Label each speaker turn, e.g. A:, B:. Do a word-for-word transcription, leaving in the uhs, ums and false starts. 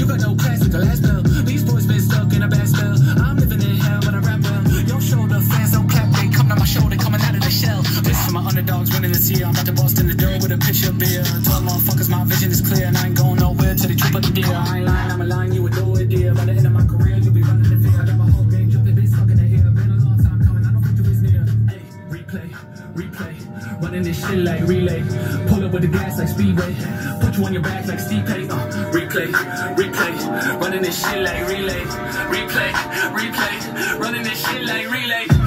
A: You got no class with the last bell. These boys been stuck in a bad spell. I'm living in hell when I rap well. Your shoulder fans don't cap, they come to my shoulder, coming out of the shell. This for my underdogs winning this year. I'm about to bust in the door with a pitcher of beer. Tell motherfuckers my vision is clear, and I ain't going nowhere till they trip up the deer. I ain't lying, I'm a line, you adore it, dear. By the end of my career, you'll be running the fear. I got my whole game jumping, been stuck in the air. Been a long time coming, I don't think it's near. Hey, replay, replay, running this shit like relay. Pull up with the gas like speedway. Put you on your back like Steve Pay. Uh, replay, replay, running this shit like relay. Replay, replay, running this shit like relay.